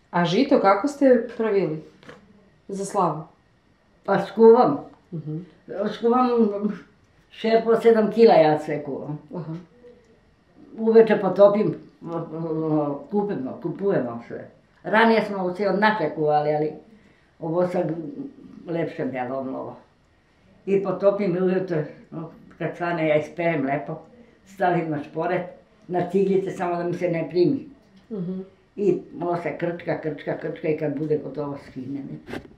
A žito kako ste pravili za slavu? Pa skuvam. Skuvam šerpu od 7 kila, ja sve kuvam. Uveče potopim, kupujemo sve. Ranije smo sve od naše kuvali, ali ovo sad lepše bjelom ovo. I potopim i ujutro, kad stane ja isperem lepo, stavim na šporet, na ciglice, samo da mi se ne primi. I ovo se krčka i kad bude gotovo skinem.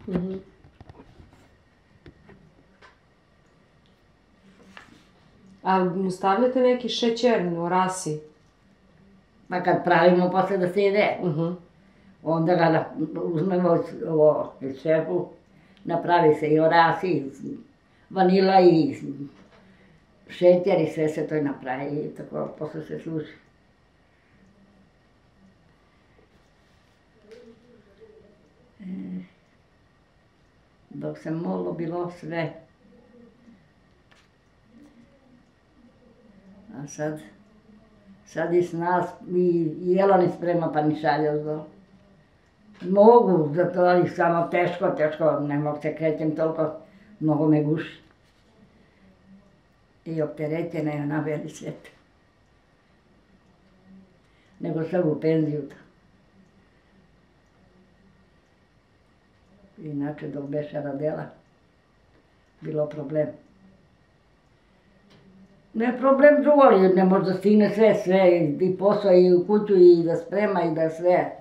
A mu stavljate neki šećer, orasi? Pa kad pravimo posle da se jede, onda ga uzmemo ovo iz šefu, napravi se i orasi, i vanila i šećer i sve se to napravi i tako posle se služi. Dok se moglo bilo sve. A sad i s nas, i jelo ni sprema pa ni šalje uzdo. Mogu, zato ali samo teško, ne mogu se krećem toliko, mnogo me guši. I opterećena je ona beli svet. Nego sad u penziju. Inače dok beše radela, bilo problem. Ne problem drugo, ali ne može da stigne sve, i posao, i u kuću, i da sprema, i da sve.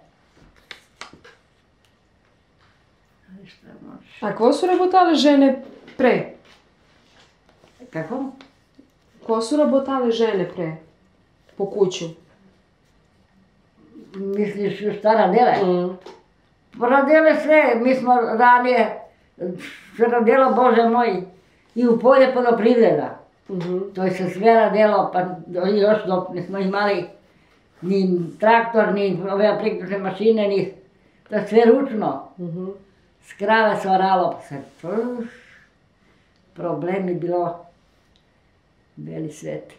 A ko su rabotale žene pre? Kako? Ko su rabotale žene pre? Po kuću? Misliš šta radele? Radele sve, mi smo ranije se radela, Bože moj, i u polje poljoprivreda. To je se sve radelo, pa još dok nismo imali ni traktor, ni ove priključne mašine, ni to je sve ručno. S krave se oralo, pa se problem je bilo beli svet.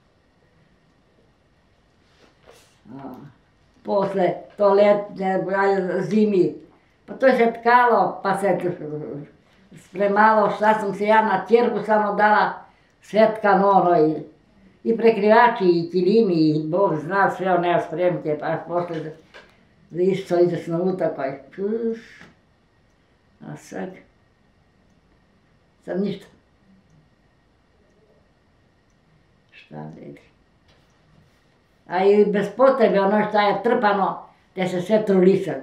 Posle to letnje, zimi, pa to je se tkalo, pa se spremalo, šta sam se ja na ćerku samo dala, sve tkano ono, i prekrivači, i kilimi, i Bog zna sve one spremke, pa posle isto ideš na utakoj. A sad ništa. Šta vredi. A i bez potrebe ono šta je trpano, te se sve trulisat.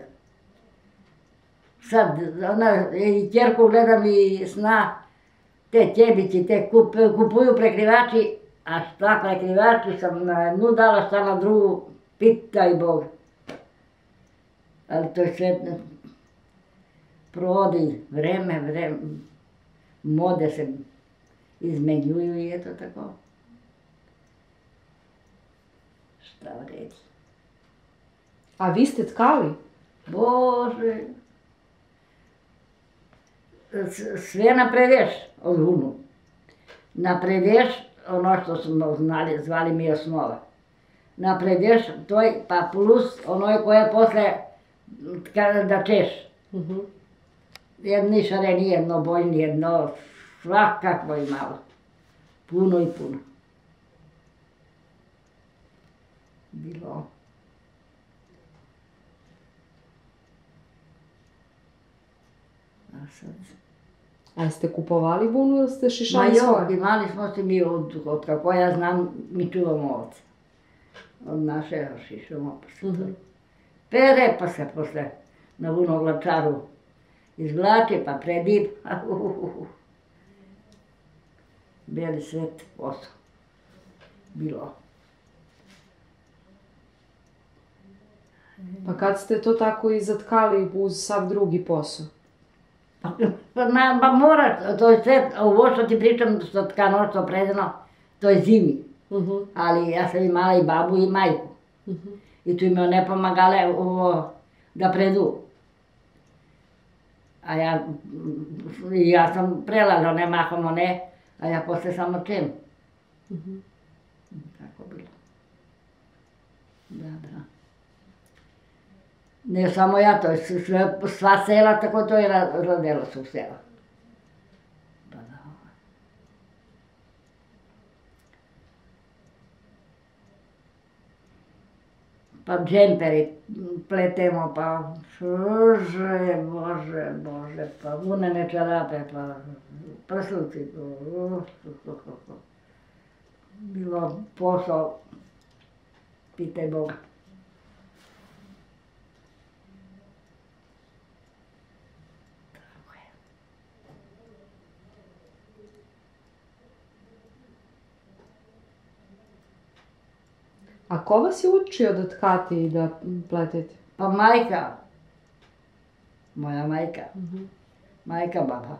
Sad, i ćerku gledam i sna, te ćebići, te kupuju prekrivači, a šta prekrivači sam na jednu dala, šta na drugu, pitaj Bog. Ali to je sve provodi vreme, mode se izmenjuju i eto tako. Šta vredi. A vi ste tkali? Bože. Sve napredeš od vunu. Napredeš ono što smo zvali mi osnova. Napredeš toj, pa plus onoj koje posle da češ. Jedni šareni, jedno bojni, jedno svakakvo i malo. Puno i puno. Bilo. A sad... A jeste kupovali vunu ili ste šišali svoje? Ma jo, imali smo se mi od kako ja znam, mi čuvamo ovce. Od naše šišamo, pa se to pere, pa se posle na vunoglačaru izvlači, pa predib. Beli svet, posao. Bilo. Pa kad ste to tako i zatkali uz sav drugi posao? Pa moraš, to je sve, ovo što ti pričam, što tkano, što predano, to je zimi. Ali ja sam imala i babu i majku. I tu im je one pomagale ovo da predu. A ja sam prelala, one mahom, one, a ja posle samo čem. Tako bilo. Da. Ne samo ja, to je sva sela, tako to je radilo su sela. Pa da. Pa džemperi pletemo, pa Bože, pa vunene čarape, pa prsluci. Bilo posao, pitaj Boga. A ko vas je učio da tkate i da pletete? Pa majka, moja majka, majka baba.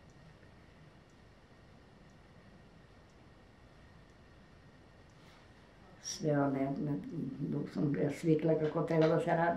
Sve one, dok sam bila svikla kako treba da se radi.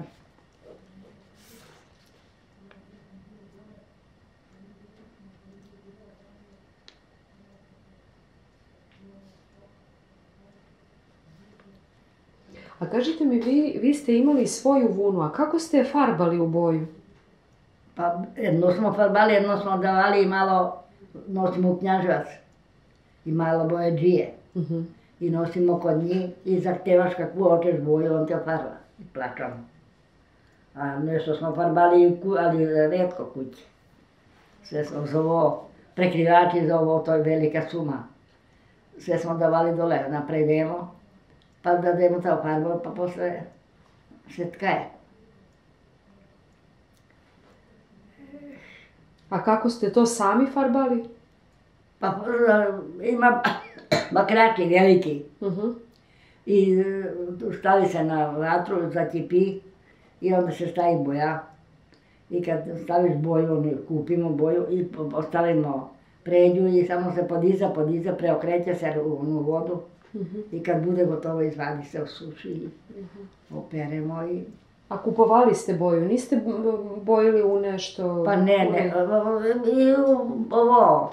A kažite mi, vi ste imali svoju vunu, a kako ste je farbali u boju? Pa jedno smo farbali, jedno smo davali i malo nosimo u Knjaževac. I malo bojađije. I nosimo kod njih i zahtevaš kakvu hoćeš boju, on te farba. I plaćamo. A nešto smo farbali, ali retko kući. Sve smo zovo, prekrivači zovo, to je velika suma. Sve smo davali dole na predemo, pa da demo to farbu, pa posle se tkaje. A kako ste to sami farbali? Pa ima bakrači veliki. I stavi se na vatru, zakipi i onda se stavi boja. I kad staviš boju, kupimo boju i ostavimo prednju i samo se podiza, preokreće se u onu vodu. I kad bude gotovo izvadi se, osuši, operemo i... A kupovali ste boju, niste bojili u nešto... Pa ne, i ovo,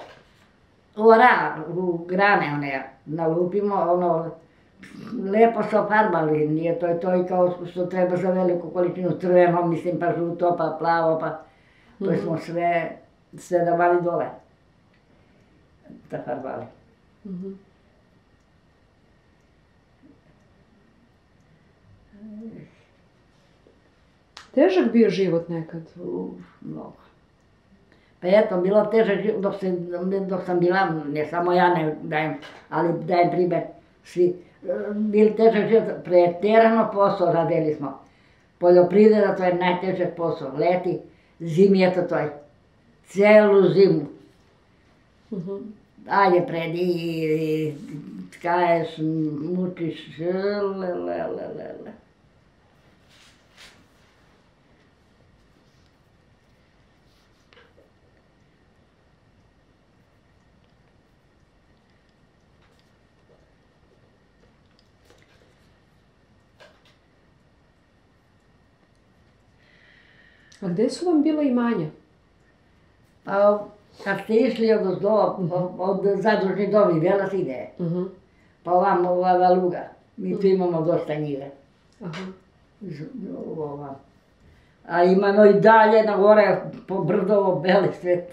u grane one nalupimo, ono, lepo su farbali, nije to i kao što treba za veliku količinu crveno, mislim, pa žuto, pa plavo, pa to smo sve davali dole, da farbali. Težak bio život nekad? Mnogo. Pa eto, bilo težak život dok sam bila, ne samo ja ne dajem, ali dajem primjer svi. Bil težak život, preterano posao radili smo. Poljoprivreda, to je najtežak posao. Leti, zimi je to je. Celu zimu. Dalje predi, tkaješ, mučiš, lelelelele. A gde su vam bila imanja? Pa kad ste išli od zadružni dom i Vela se ide. Pa ovamo ova luga. Mi tu imamo dosta njive. A imamo i dalje na gore po Brdovo, Beli svet.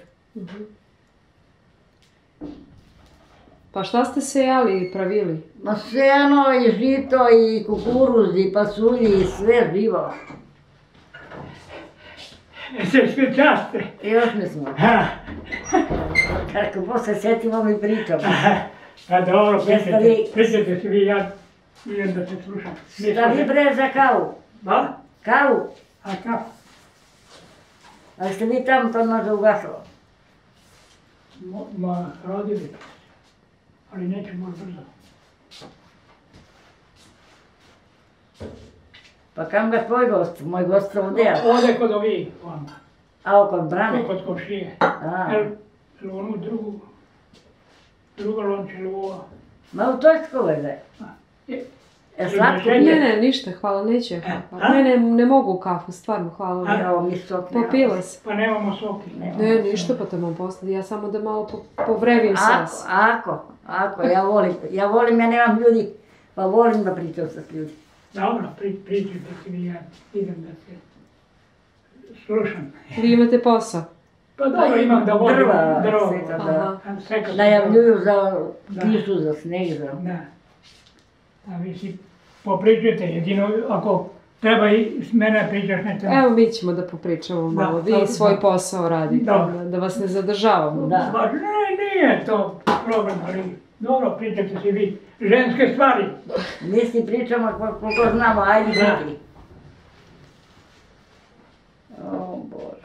Pa šta ste sejali i pravili? Ma seno i žito i kukuruz i pasulji i sve živo. Jeste sve časte? Još ne smo. Kako posle setimo mi pričamo. Pa dobro, pričajte se vi, ja idem da se slušam. Šta vi bre za kavu? Da? Kavu? A kako? Ali ste vi tamo to možda ugasilo? Ma, radili, ali neće moći brzo. Pa kam ga tvoj gost? Moj gost ovdje? Ode kod ovih vama. A kod Brane? Kod komšije. Ili onu drugo lonče ili ovo. Ma u toj skoveze? Slatko Ne, nije? ne, ništa, hvala, neće. Ne mogu kafu, stvarno, hvala. Evo mi sok nema. Popila se. Pa nemamo soki. Ne, ništa pa te mam poslati, ja samo da malo povrevim sas. Ako, ja volim, ja nemam ljudi, pa volim da pričam sa ljudi. Dobro, pričajte se vi, ja idem da se Slušam. Vi imate posao? Pa dobro, imam da vodim drva seka, drvo. da najavljuju za kišu, za sneg, za... Da. A vi si popričajte, jedino ako treba i s mene pričaš nešto. Evo mi ćemo da popričamo malo. Vi svoj posao radite, da vas ne zadržavamo. Pa nije to problem, ali dobro, pričajte si vi ženske stvari. Mi si pričamo koliko znamo, ajde biti. O Bože.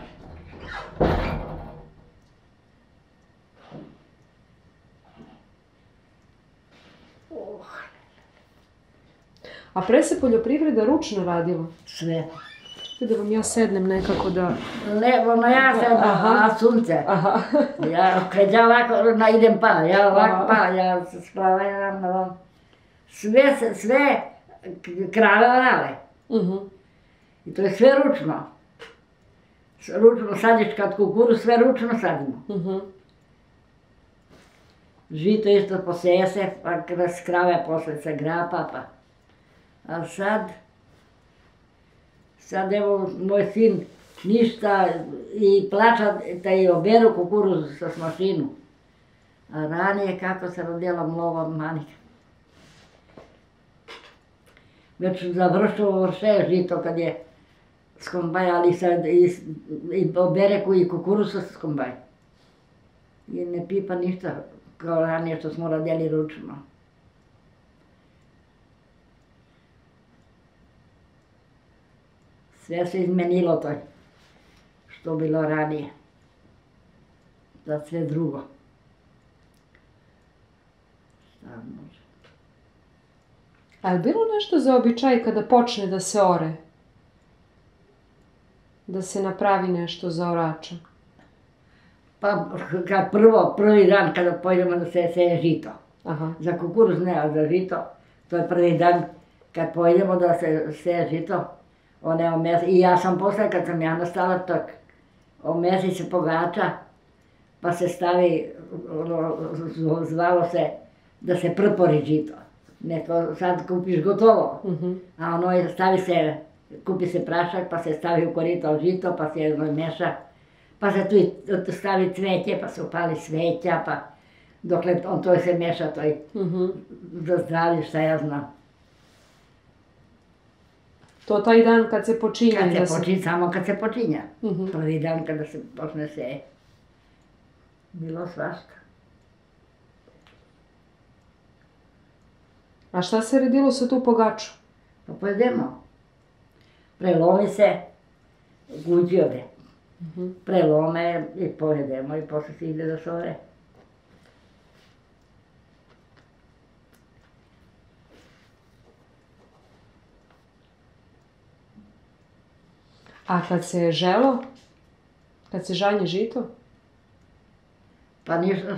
A pre se poljoprivreda ručno radila? Sve. Da vam ja sednem nekako da... Ne, ja sedam, a sunce. Kad ja ovako idem pa, ja ovako pa, ja se spravam, sve krave orale. I to je sve ručno. Ručno sadiš kad kukuruz, sve ručno sadimo. Žito isto poseje se, pa kroz krave posle se grapa, pa. A sad evo moj sin ništa i plaća da je oberu kukuruz sa mašinu. A ranije kako se rodila mlova manika. Već završilo sve žito kad je skombaj, ali sad i obere i kukuruz sa skombaj. I ne pipa ništa kao ranije što smo radili ručno. Sve se izmenilo to što bilo ranije. Za sve drugo. Šta može? A je bilo nešto za običaj kada počne da se ore? Da se napravi nešto za orača? Pa kad prvi dan kada pojdemo da se seje žito. Za kukuruz ne, a za žito. To je prvi dan kad pojdemo da se seje žito. I ja sam posle, kad sam ja nastala, omesi se pogača, pa se stavi, zvalo se da se prpori žito. Neko sad kupiš gotovo, a ono stavi se, kupi se prašak, pa se stavi u korito žito, pa se meša, pa se tu stavi cveće, pa se upali sveća, pa dokle to se meša, to je za zdravlje, šta ja znam. To taj dan kad se počinje? Samo kad se počinja. Prvi dan kada se počne seje. Bilo svašta. A šta se radilo sa tu pogaču? Pa pojedemo. Prelomi se, kući ode. Prelome i pojedemo i posle se ide da se ore. A kad se želo? Kad se žanje žito? Pa ništa,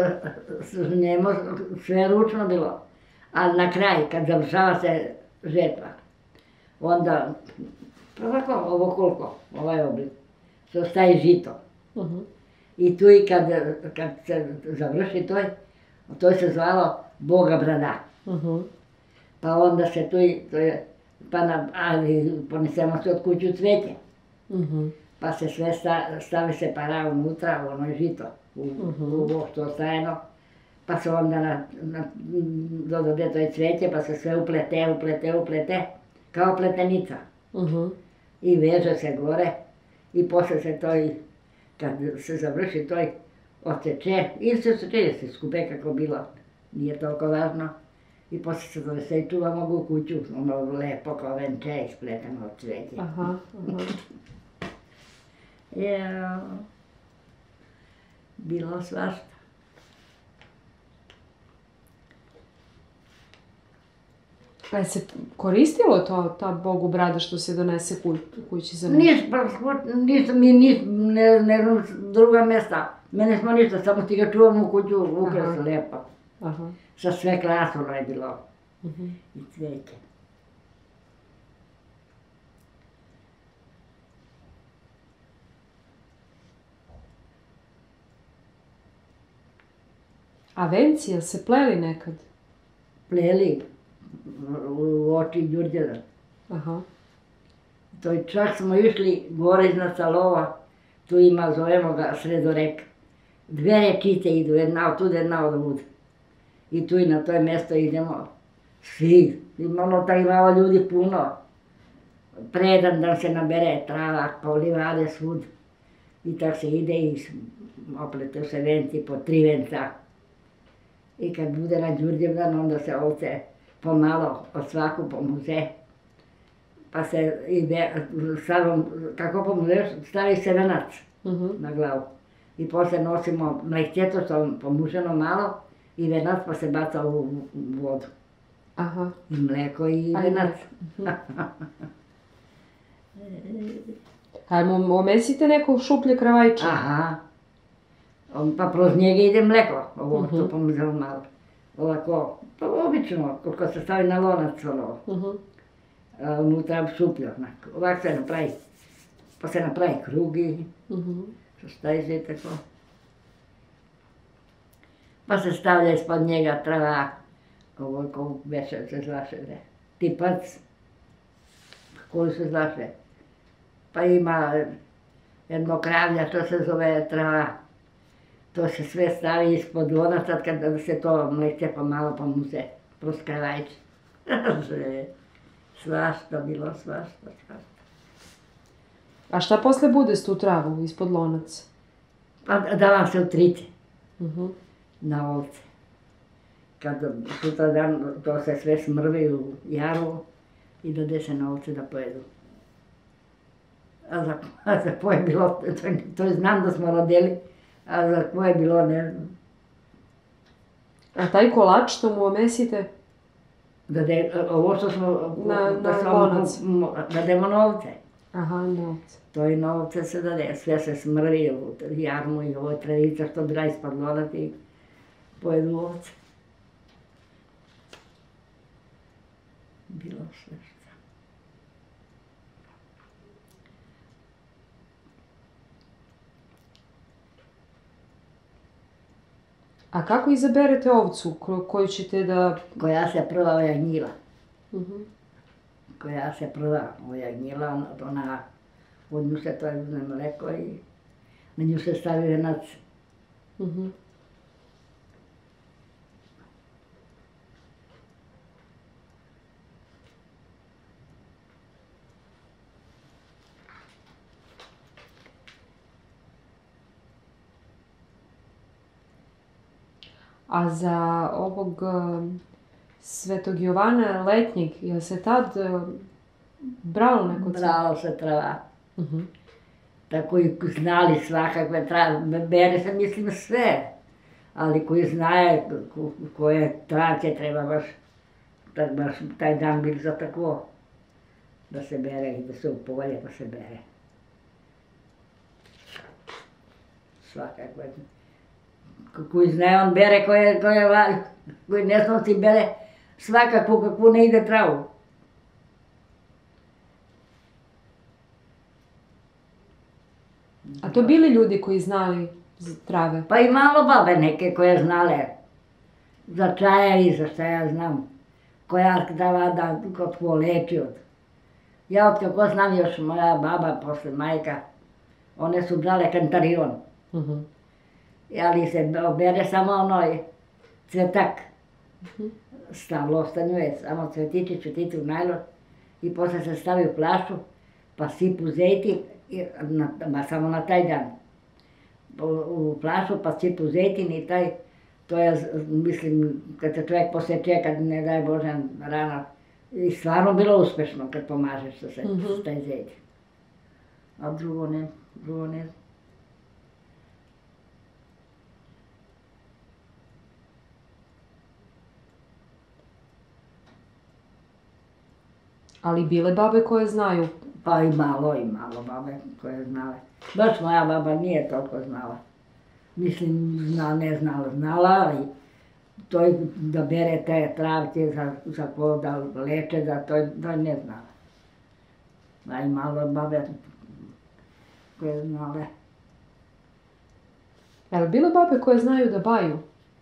sve ručno bilo. Ali na kraj, kad završava se žetva, onda, pa ovako, ovo koliko, ovaj oblik, se ostaje žito. I tu i kad se završi to se zvalo Boga brada. Pa onda se tu i, ali ponesemo se od kuću cveće. Pa se sve stavi se para unutra, ono je žito, u ovo što ostajeno. Pa se onda dodade to je cveće, pa se sve uplete, kao pletenica. I veže se gore i posle se to, kad se završi to, oseče, ili se oseče, jer se skupe kako bilo, nije toliko važno. I posle se dovese i čuva mogu u kuću, ono lepo kao venče ispleteno od cveće. Bilo svašta. A je se koristilo ta Bogu brada što se donese kući za nešto? Ništa, mi ne znam druga mesta. Mene smo ništa, samo ti ga čuvamo u kuću, ukrasno lepo. Sa sve krasno je bilo. I cveće. A venci, jel se pleli nekad? Pleli u oči Đurđeva. To je čak smo išli gore iznad Salova, tu ima, zovemo ga Sredorek. Dve rečice idu, jedna od tuda, jedna od vuda. I tu i na to mjesto idemo svi, imamo taj malo ljudi puno. Predan dan se nabere trava, pa livade svud. I tako se ide i oplete se venci po 3 venca. I kad bude na Đurđevdan, onda se ovce pomalo od svaku pomuze. Pa se ide, kako pomuzeš, stavi se venac na glavu. I posle nosimo mlekćeto što pomuženo malo i venac pa se baca u vodu. Aha. I mleko i venac. Ajmo, omesite neko šuplje kravajče. Aha. Pa kroz njega ide mleko, ovo što pomuzemo malo. Ovako, pa obično, koliko se stavi na lonac, ono. Unutra šuplje, ovako se napravi. Pa se napravi krugi. Šta je tako? Pa se stavlja ispod njega trava, ovo ko veše se zlaše, tipac, koji se zlaše. Pa ima jedno kravlja, to se zove trava. To se sve stavi ispod lonaca kada se to mlekće pa malo pomuze, kroz kravajče. Svašta bilo, svašta. A šta posle bude s tu travu ispod lonaca? Pa da vam se utriče na ovce. Kad sutra dan to se sve smrvi u jaru i dode se na ovce da pojedu. A za koje je bilo, to znam da smo rodili, a za koje je bilo ne znam. A taj kolač što mu omesite? Ovo što smo... Na lonac. Da demo na ovce. Aha, na ovce. To i na ovce se dade, sve se smrvi u jarmu i ovo je travica što bila ispod lonac i pojedu ovce. Bilo sve što. A kako izaberete ovcu koju ćete da... Koja se prva ojagnjila. Koja se prva ojagnjila, ona od nju se to uzme mleko i na nju se stavi venac. A za ovog Svetog Jovana letnjeg, je se tad bralo neko crvo? Bralo se trava. Tako i znali svakakve trave, bere se mislim sve, ali koji znaje koje travke treba baš taj dan bil za tako, da se bere i da se u polje pa se bere. Svakakve. Koji znaje on bere koji ne zna si bere svakakvu kakvu ne ide travu. A to bili ljudi koji znali trave? Pa i malo babe neke koje znale za čajevi, za šta ja znam. Koja da ko leči od. Ja od kako znam još moja baba posle majka, one su brale kantarion. Ali se bere samo onoj cvetak. Stavilo ostanjuje, samo cvetići u najlon i posle se stavi u flašu, pa sipu zejtin, samo na taj dan. U flašu pa sipu zejtin i taj, to je, mislim, kad se čovjek poseče, kad ne daje Bože rana, i stvarno bilo uspešno kad pomažeš sa taj zejtin. A drugo ne znam. Ali bile babe koje znaju? Pa i malo babe koje znale. Baš moja baba nije toliko znala. Mislim, znala, ali to da bere te travke za ko da leče, da to ne znala. A i malo babe koje znale. Jel bile babe koje znaju da baju?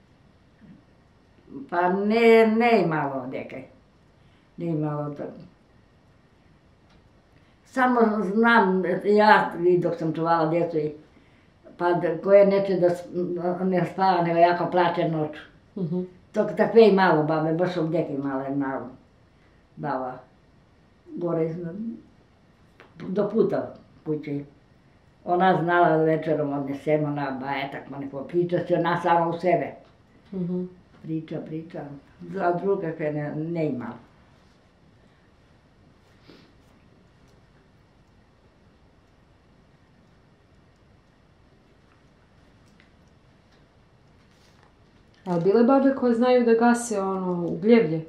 Pa ne i malo nekaj. Ne i malo to. Samo znam, ja dok sam čuvala djecu, pa koje neće da ne spava, nego jako plače noću. Takve i malo babe, baš ovdje male malo baba. Gore iznad, do puta kući. Ona znala večerom odnesemo na bajetak, ma neko priča se ona sama u sebe. Priča, a druga kakve ne imala. A bile babe koje znaju da gase ugljevlje?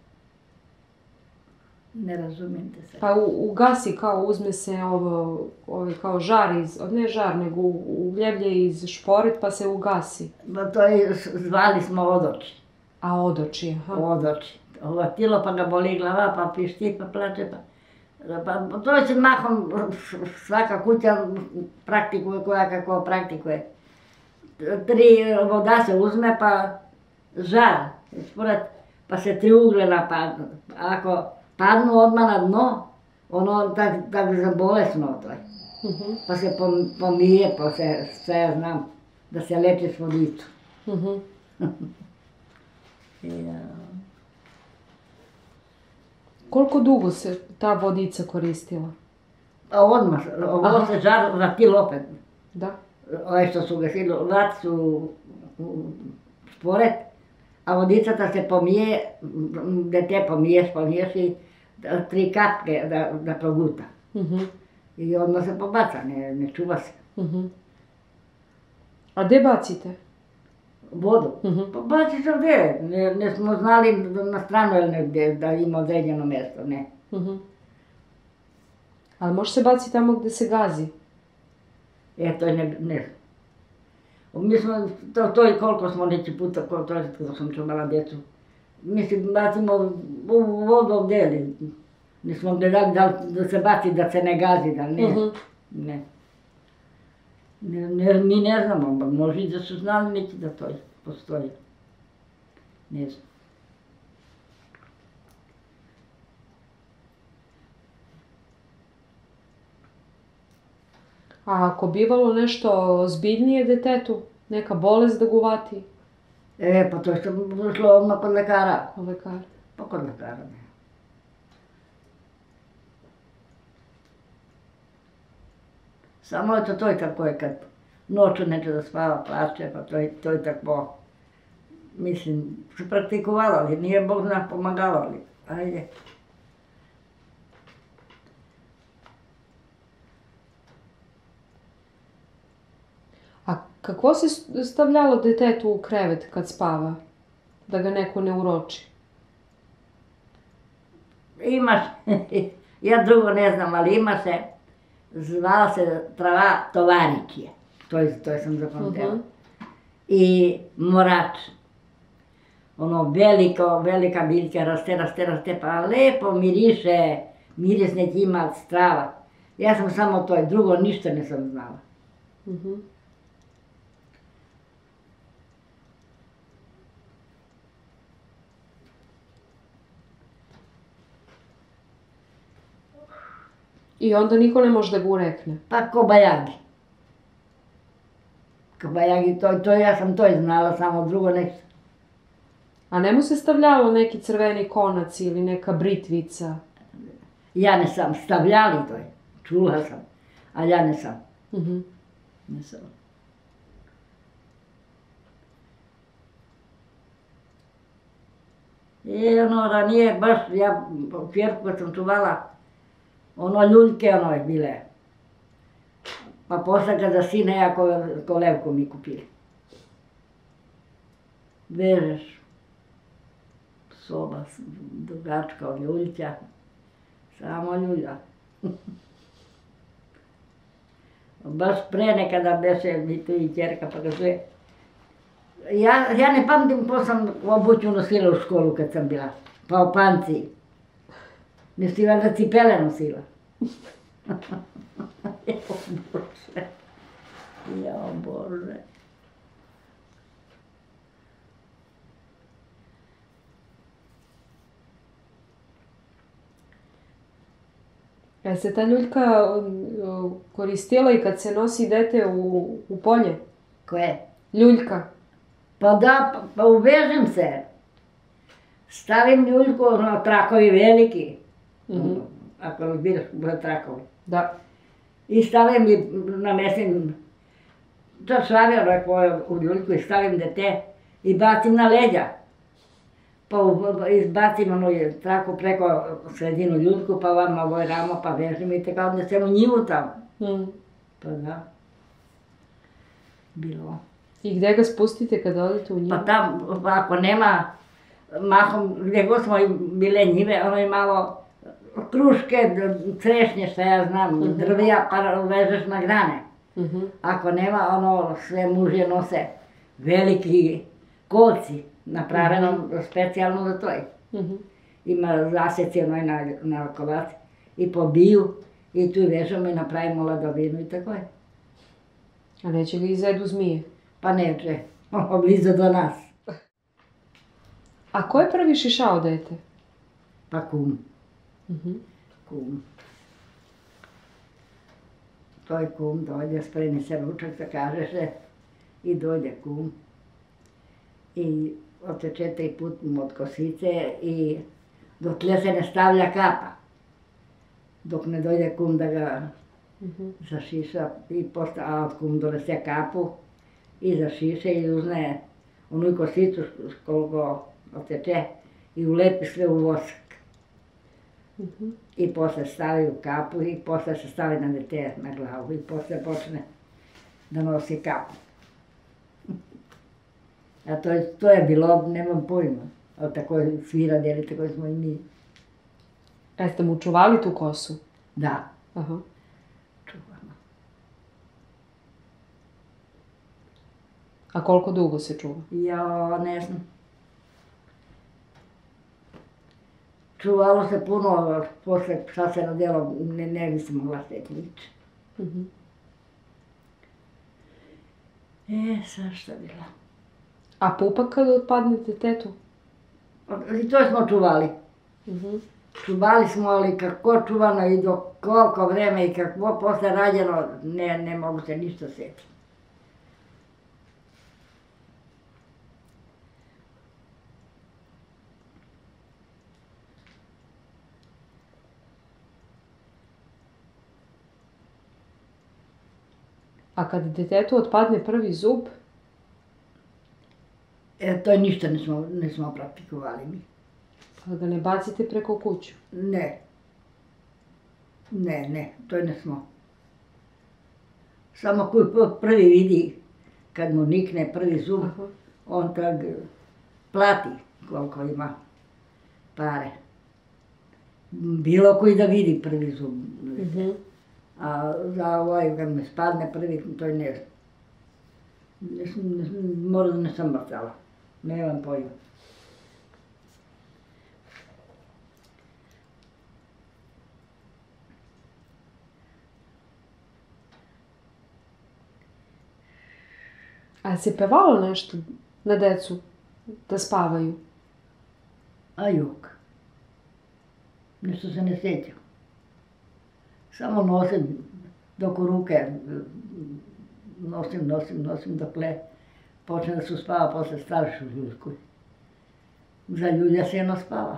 Ne razumijem te se. Pa ugasi kao uzme se kao žar ne žar, nego ugljevlje iz šporet pa se ugasi. To je, zvali smo odoči. A odoči, aha. Odoči. Tilo pa ga boli glava, pa pišti, pa plače, pa to će mahom svaka kuća praktikuje koja kako praktikuje. 3 voda se uzme pa žar, pa se 3 uglena padnu. Ako padnu odmah na dno, ono tak za bolesno to je. Pa se pomije, pa se, sve ja znam, da se leči s vodicu. Koliko dugo se ta vodica koristila? A odmah, ovo se žar vratil opet. Da. Ove što su gasili, vrati su spored, a vodicata se pomije, dete pomiješ i 3 kapke da proguta. I odmah se pobaca, ne čuva se. A gdje bacite? Vodu? Pa baciš ovdje, ne smo znali na stranu ili negdje da ima određeno mjesto, ne. Ali može se baciti tamo gdje se gazi? To ne. Mi smo, to i koliko smo neki puta, kada sam čuvala djecu, mislim, bacimo u vodu ovdje, nismo gledali da se baci, da se ne gazi, da ne. Mi ne znamo, možda i da su znali neki da to postoji. Ne znam. A ako bivalo nešto ozbiljnije detetu, neka bolest da ga uvati? Pa to što šlo odmah kod lekara. Kod lekara? Pa kod lekara, ne. Samo je to je tako je kad noću neće da spava, plače, pa to je tako. Mislim, su praktikovali, nije Bog zna pomagalo, ajde. A kako se stavljalo detetu u krevet kad spava? Da ga neko ne uroči? Imaš, ja drugo ne znam, ali ima se, zvala se trava tovarikije, to sam zapamtila. I morač. Ono velika biljka, raste, pa lepo miriše, miris neki ima strava. Ja sam samo to, drugo ništa nisam znala. I onda niko ne može da ga urekne? Pa kobajagi. Kobajagi, to ja sam to znala, samo drugo nešto. A ne mu se stavljalo neki crveni konac ili neka britvica? Ja ne sam, stavljali to je, čula sam, ali ja ne sam. Ne sam. Ranije baš, ja pjerku kad sam čuvala, ljuljke je bile. Pa posle kada sine ja kolevku mi kupili. Vežeš, soba dugačka od ljuljća, samo ljulja. Baš pre nekada beše mi tu i ćerka pa kaže, ja ne pamtim ko sam obuću nosila u školu kad sam bila, pa u panci. Nisi valjda cipele nosila. Jao Bože. A se ta ljuljka koristila i kad se nosi dete u polje? Koje? Ljuljka. Pa da, pa uvežem se. Stavim ljuljku, trakovi veliki. Ako vidiš, bude trakovi. Da. I stavim i namesim čašavio u ljuljku i stavim dete i bacim na leđa. Pa izbacim traku preko sredinu ljuljku, pa vam ovoj ramo, pa vežem i tako odnesem u njivu tamo. Pa da. Bilo. I gde ga spustite kada odete u njivu? Pa tam, ako nema, mahom, gdje god smo bile njive, ono je malo kruške, trešnje, šta ja znam, drvija, pa vežeš na grane. Ako nema, ono, sve mužje nose veliki kolci, napraveno specijalno za to. Ima zaseci onoj na kovac i pobiju i tu vežemo i napravimo ladovinu i tako je. A neće ga izjedu zmije? Pa neće, blizu do nas. A ko je prvi šišao dete? Pa kum. Kum. To je kum, dođe, spremi se ručak, da kaže se, i dođe kum. I oteče 3 put od kosice i dotle se ne stavlja kapa. Dok ne dođe kum da ga zašiša, a od kum donese kapu i zašiše i uzne onu kosicu koliko oteče i ulepi sve u vosak. I posle stavi u kapu i posle se stavi na dete na glavu i posle počne da nosi kapu. A to je bilo, nemam pojma, ali tako svi radili, tako smo i mi. Jeste mu čuvali tu kosu? Da. Aha. Čuvamo. A koliko dugo se čuva? Ja ne znam. Čuvalo se puno, posle šta se nadjelo, ne bi se mogla šteti niče. Sad šta bilo? A pupak kada otpadnete tetu? I to smo čuvali. Čuvali smo, ali kako čuvano i do koliko vreme i kako posle rađeno, ne mogu se ništa sjetiti. A kad detetu otpadne prvi zub? To ništa nismo praktikovali mi. Pa ga ne bacite preko kuću? Ne. Ne, to ne smo. Samo koji prvi vidi, kad mu nikne prvi zub, on tak plati koliko ima pare. Bilo koji da vidi prvi zub. A za ovaj, kad me spadne prvi, to je ne znam. Možda ne sam bacala. Nemam pojma. A se pevalo nešto na decu da spavaju? A jok. Nešto se ne sjećam. Samo nosim dok u ruke nosim dokle počne da su spava, posle staviš u ljuljku. Za ljulja se jedno spava.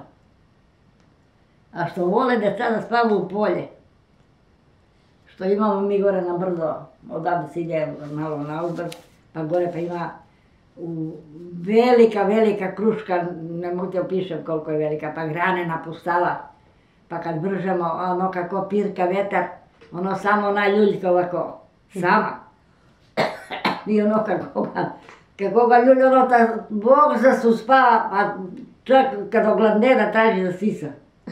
A što vole deca da spava u polje, što imamo mi gore na brdo, odavde se ide malo na uzbrd, pa gore pa ima velika kruška, ne mogu te opišem koliko je velika, pa grane napustala. Pa kad vržemo, ono kako pirka vetar, ono samo na ljuljka ovako, sama. I ono kako ga ljulja, ono ta Bog zasuspava, pa čak kad ogladne da traži da sisa.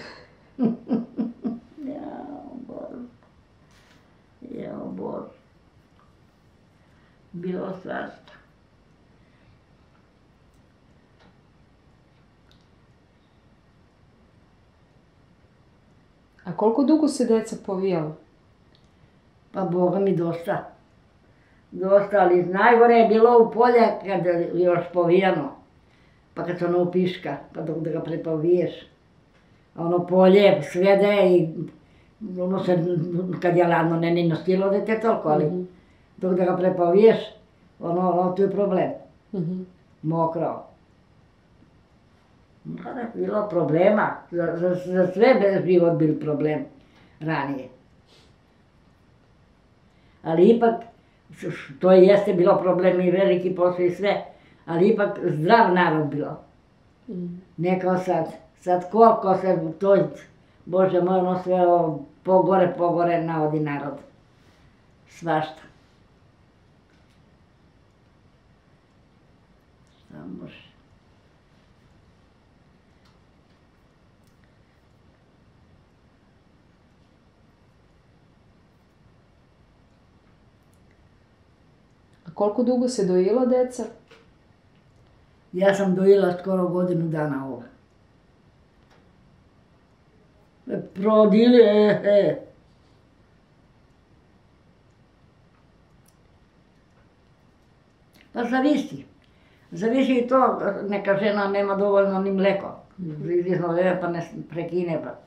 Jao Bog. Bilo svašta. A koliko dugo se deca povijala? Pa Boga mi dosta. Dosta, ali najgore je bilo u polje kad je još povijano. Pa kad se ono upiška, pa dok da ga prepoviješ. Ono polje svede i ono se, kad je ladno, ne ni nostilo dete toliko, ali dok da ga prepoviješ, ono tu je problem. Mokro. Bilo problema, za sve život bil problem ranije. Ali ipak, to jeste bilo problem i veliki posao i sve, ali ipak zdrav narod bilo. Ne kao sad koliko se to, Bože moj, ono sve pogore navodi narod. Svašta. Šta može? A koliko dugo se dojila deca? Ja sam dojila skoro godinu dana ovo. Prodili, Pa zavisi. Zavisi i to, neka žena nema dovoljno ni mleko. Izvisno pa ne prekine pa.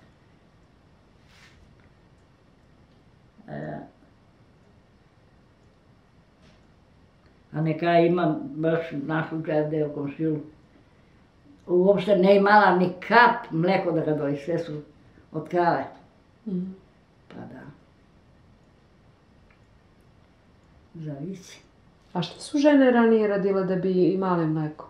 A neka ima baš našu čevde u komšilu. Uopšte ne imala ni kap mleko da ga doji, sve su od krave. Pa da. Zavisi. A što su žene ranije radile da bi imale mleko?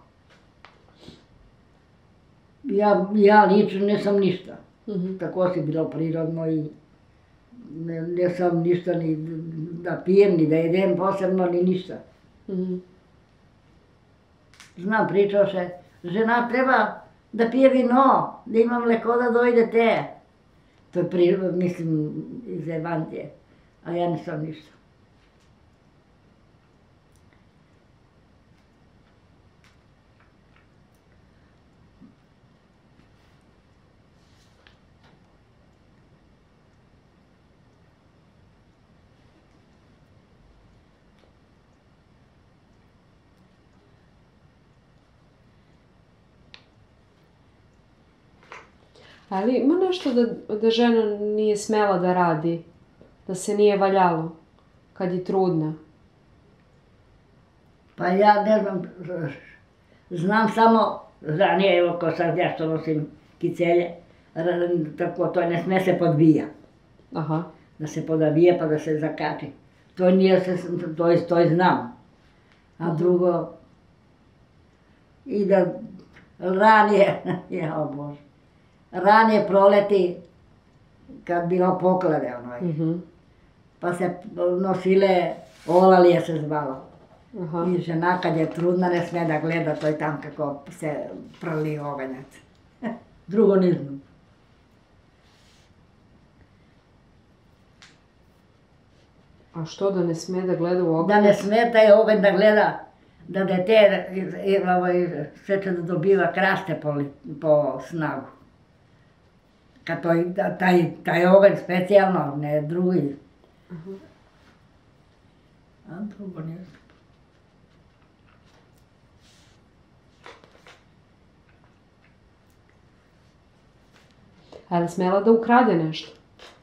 Ja lično ne sam ništa. Tako si bilo prirodno i ne sam ništa ni da pijem, ni da jedem posebno, ni ništa. Znam, pričao se, žena treba da pije vino, da ima mleko da dojde te. To je prirodno, mislim, iz Evantije, a ja nisam ništa. Ali ima nešto da žena nije smela da radi, da se nije valjalo kad je trudna? Pa ja ne znam, znam samo ranije, evo ko sad ja što nosim kicelje, tako to ne sme se podvija. Aha. Da se podavije pa da se zakači. To nije se, to znam. A drugo, i da ranije, jao Bože, ranije proleti kad bilo poklade onoj. Pa se nosile, olalije se zvalo. I žena kad je trudna ne sme da gleda, to je tam kako se prli oganjac. Drugo ne znam. A što da ne sme da gleda u oganjac? Da ne sme taj oganj da gleda, da dete sve će da dobiva kraste po snagu. Kad taj oganj specijalno, ne drugi. A drugo ne znam. A je li smela da ukrade nešto?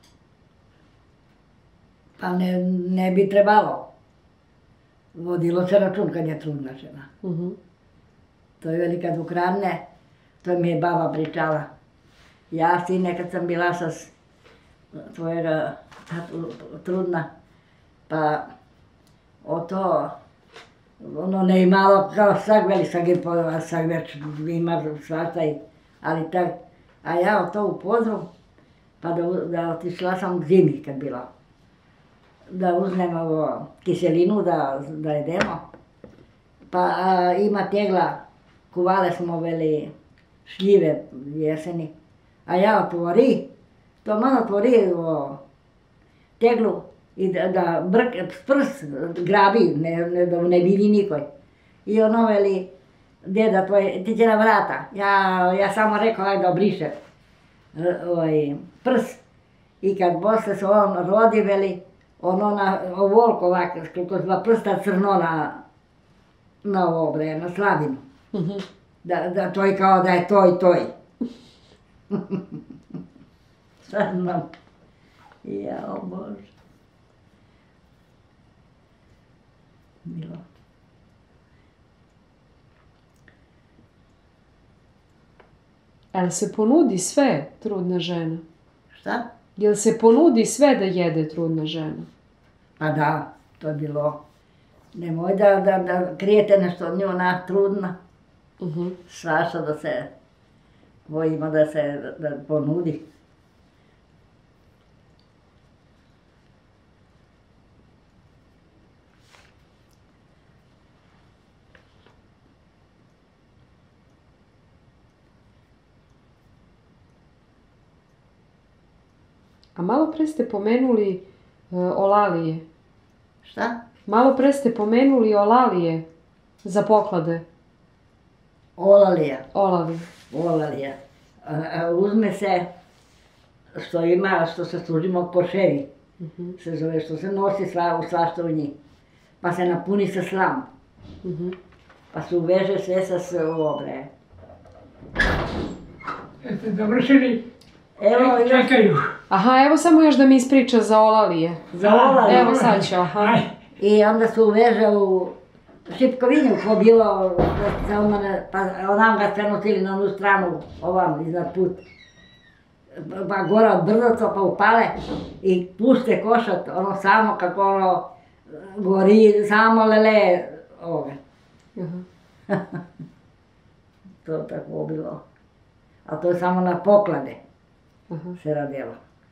Pa ne bi trebalo. Vodilo se račun kad je trudna žena. To je veli kad ukradne, to mi je baba pričala. Ja, sine, kad sam bila sa tvojega trudna, pa o to, ono ne imalo kao sak, veli sak već ima svašta, ali tak, a ja o to u podru, pa da otišla sam zimi kad bilo. Da uzmem kiselinu da jedemo, pa ima tegla, kuvale smo veli šljive jeseni, a ja otvori, to malo otvori teglu i da prst grabi, da ne vidi nikoj. I ono veli, deda tvoj, ti će na vrata, ja samo rekao, ajde da obrišem prst. I kad posle se on rodi, veli, ono na ovoliko ovako, koliko dva prsta crno na ovo bre, na slavinu. Da to je kao da je to i to. Sad znam. Jao Bože. Bilo. Jel se ponudi sve trudna žena? Šta? Jel se ponudi sve da jede trudna žena? Pa da, to je bilo. Nemoj da krijete nešto od nje, ona trudna. Svašta da se bojimo da se ponudi. A malo pre ste pomenuli olalije. Šta? Malo pre ste pomenuli olalije za poklade. Olalija. Olalije. Olalija. Uzme se što ima, što se služimo koševi. Se zove, što se nosi svašta u njih. Pa se napuni sa slam. Pa se uveže sve sa obre. Jeste završili? Evo, Čekaju. Aha, evo samo još da mi ispriča za olalije. za olalije. Evo sad ću, aha. I onda se uveže u šipkovinju, ko bilo, pa onam ga sve nosili na onu stranu, ovam, iznad put. Pa gora od brdoca, pa upale i puste košat, ono samo kako ono gori, samo lele ove. To tako bilo. A to je samo na poklade se radilo.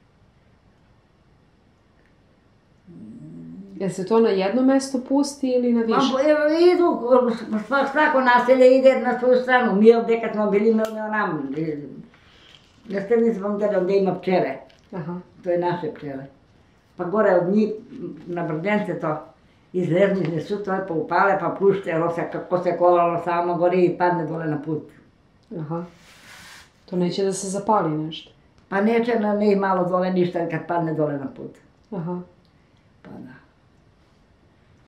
Jel se to na jedno mesto pusti ili na više? Idu, svako naselje ide na svoju stranu. Mi ovdje kad smo bili, mi onam, na strani smo gledali ovdje ima pčele. To je naše pčele. Pa gore od njih, na Brdence to, izleznižne su to, pa upale, pa pušte, kako se kolalo samo gori i padne dole na put. Aha. To neće da se zapali nešto? Pa neće, ne malo dole ništa kad padne dole na put. Aha. Pa da.